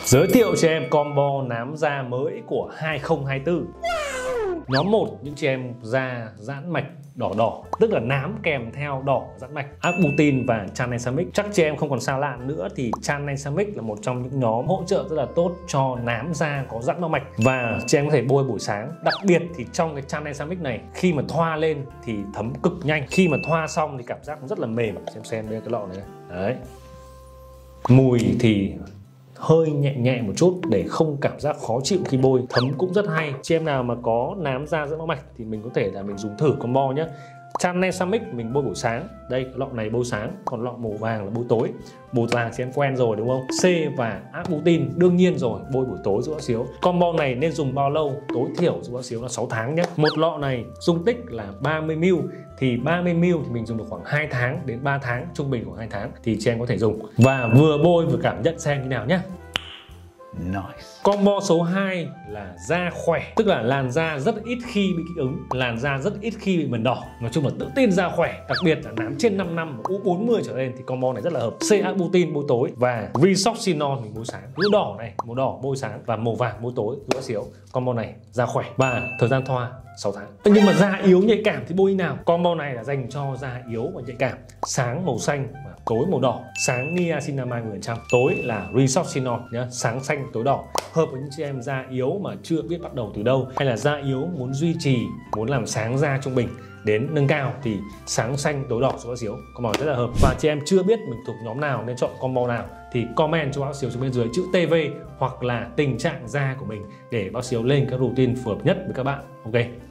Giới thiệu cho em combo nám da mới của 2024. Nhóm 1, những chị em da giãn mạch đỏ đỏ, tức là nám kèm theo đỏ giãn mạch, Arbutin và Tranexamic. Chắc chị em không còn xa lạ nữa thì Tranexamic là một trong những nhóm hỗ trợ rất là tốt cho nám da có giãn mạch, và chị em có thể bôi buổi sáng. Đặc biệt thì trong cái Tranexamic này, khi mà thoa lên thì thấm cực nhanh, khi mà thoa xong thì cảm giác rất là mềm. Xem đây, cái lọ này đấy, mùi thì hơi nhẹ nhẹ một chút để không cảm giác khó chịu khi bôi, thấm cũng rất hay. Chị em nào mà có nám da giãn mạch thì mình có thể là mình dùng thử combo nhé. Tranexamic mình bôi buổi sáng, đây cái lọ này bôi sáng, còn lọ màu vàng là bôi tối. Màu vàng chị em quen rồi đúng không? C và Arbutin đương nhiên rồi, bôi buổi tối giúp bác xíu. Combo này nên dùng bao lâu? Tối thiểu giúp bác xíu là 6 tháng nhé. Một lọ này dung tích là 30ml, thì 30ml thì mình dùng được khoảng 2 tháng đến 3 tháng, trung bình khoảng 2 tháng thì chị em có thể dùng. Và vừa bôi vừa cảm nhận xem như nào nhé. Nice. Combo số 2 là da khỏe, tức là làn da rất ít khi bị kích ứng, làn da rất ít khi bị mẩn đỏ. Nói chung là tự tin da khỏe, đặc biệt là nám trên 5 năm, U40 trở lên thì combo này rất là hợp. C Arbutin bôi tối và Resorcinol mình bôi sáng. Màu đỏ này, màu đỏ bôi sáng và màu vàng bôi tối giúp bác xíu. Combo này da khỏe và thời gian thoa 6 tháng. Nhưng mà da yếu nhạy cảm thì bôi nào? Combo này là dành cho da yếu và nhạy cảm. Sáng màu xanh và tối màu đỏ. Sáng niacinamide 10%, tối là Resorcinol nhá, sáng xanh tối đỏ. Hợp với những chị em da yếu mà chưa biết bắt đầu từ đâu, hay là da yếu muốn duy trì, muốn làm sáng da trung bình đến nâng cao thì sáng xanh tối đỏ cho bác xíu combo rất là hợp. Và chị em chưa biết mình thuộc nhóm nào nên chọn combo nào thì comment cho bác xíu xuống bên dưới chữ TV hoặc là tình trạng da của mình để bác xíu lên các routine phù hợp nhất với các bạn. Ok.